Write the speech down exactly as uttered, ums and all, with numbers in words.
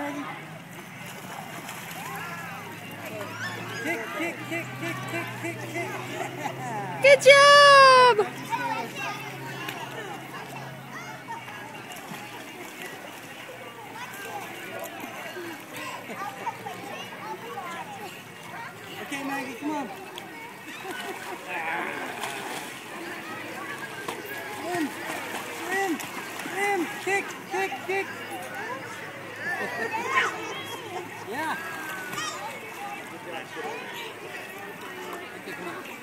Maggie. Kick, kick, kick, kick, kick, kick, kick. Good job! Okay, Maggie, come on. Swim, swim, swim, kick, kick, kick. Yeah. Okay, come on.